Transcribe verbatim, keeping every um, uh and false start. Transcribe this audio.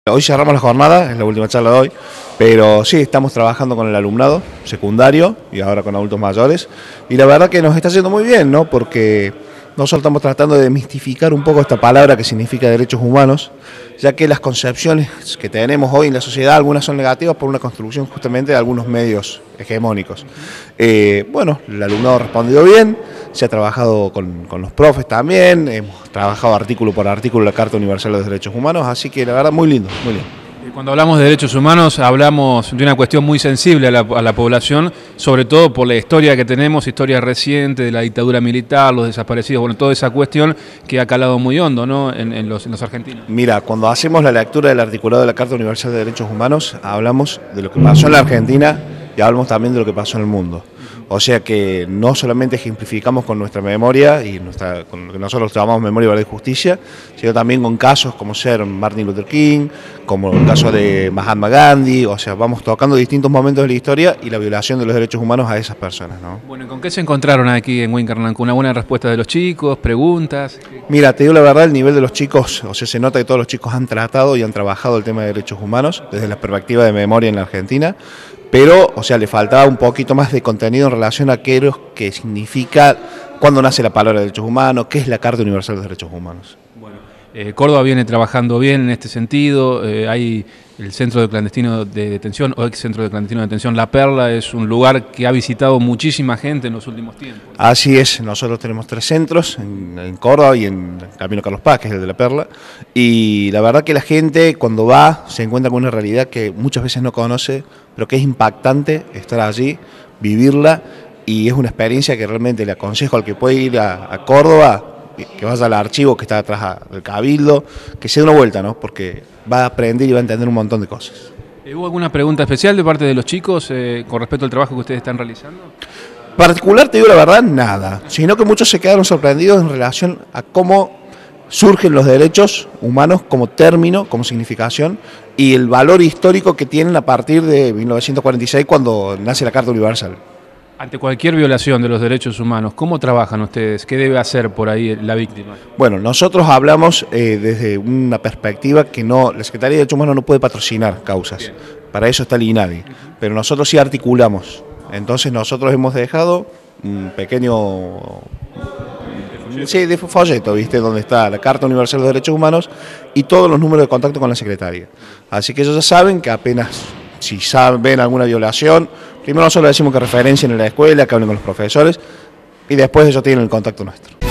Hoy cerramos la jornada, es la última charla de hoy, pero sí, estamos trabajando con el alumnado secundario y ahora con adultos mayores, y la verdad que nos está yendo muy bien, ¿no? Porque nosotros estamos tratando de desmistificar un poco esta palabra que significa derechos humanos, ya que las concepciones que tenemos hoy en la sociedad, algunas son negativas por una construcción justamente de algunos medios hegemónicos. Eh, bueno, el alumnado ha respondido bien, se ha trabajado con, con los profes también, hemos trabajado artículo por artículo la Carta Universal de los Derechos Humanos, así que la verdad muy lindo, muy lindo. Cuando hablamos de derechos humanos hablamos de una cuestión muy sensible a la, a la población, sobre todo por la historia que tenemos, historia reciente de la dictadura militar, los desaparecidos, bueno, toda esa cuestión que ha calado muy hondo, ¿no? en, en, los, en los argentinos. Mira, cuando hacemos la lectura del articulado de la Carta Universal de Derechos Humanos, hablamos de lo que pasó en la Argentina y hablamos también de lo que pasó en el mundo. O sea que no solamente ejemplificamos con nuestra memoria y nuestra, con lo que nosotros llamamos memoria, verdad y justicia, sino también con casos como ser Martin Luther King, como el caso de Mahatma Gandhi, o sea, vamos tocando distintos momentos de la historia y la violación de los derechos humanos a esas personas, ¿no? Bueno, ¿con qué se encontraron aquí en Wincarnan? ¿Con una buena respuesta de los chicos, preguntas? Mira, te digo la verdad, el nivel de los chicos, o sea, se nota que todos los chicos han tratado y han trabajado el tema de derechos humanos desde la perspectiva de memoria en la Argentina, pero, o sea, le faltaba un poquito más de contenido en relación a aquello que significa cuándo nace la palabra de derechos humanos, qué es la Carta Universal de los Derechos Humanos. Bueno, eh, Córdoba viene trabajando bien en este sentido, eh, hay el Centro de Clandestino de Detención, o ex Centro de Clandestino de Detención, La Perla, es un lugar que ha visitado muchísima gente en los últimos tiempos. Así es, nosotros tenemos tres centros, en, en Córdoba y en Camino Carlos Paz, que es el de La Perla, y la verdad que la gente cuando va se encuentra con una realidad que muchas veces no conoce, pero que es impactante estar allí, vivirla, y es una experiencia que realmente le aconsejo al que puede ir a, a Córdoba, que vaya al archivo que está atrás del Cabildo, que se dé una vuelta, ¿no? Porque va a aprender y va a entender un montón de cosas. ¿Hubo alguna pregunta especial de parte de los chicos eh, con respecto al trabajo que ustedes están realizando? Particular, te digo la verdad, nada, sino que muchos se quedaron sorprendidos en relación a cómo surgen los derechos humanos como término, como significación, y el valor histórico que tienen a partir de mil novecientos cuarenta y seis cuando nace la Carta Universal. Ante cualquier violación de los derechos humanos, ¿cómo trabajan ustedes? ¿Qué debe hacer por ahí la víctima? Bueno, nosotros hablamos eh, desde una perspectiva que no, la Secretaría de Derechos Humanos no puede patrocinar causas, Bien. Para eso está el INADI, pero nosotros sí articulamos, entonces nosotros hemos dejado un pequeño sí, de folleto, ¿viste? Donde está la Carta Universal de los Derechos Humanos y todos los números de contacto con la Secretaría. Así que ellos ya saben que apenas, si saben alguna violación, primero nosotros decimos que referencien en la escuela, que hablen con los profesores, y después ellos tienen el contacto nuestro.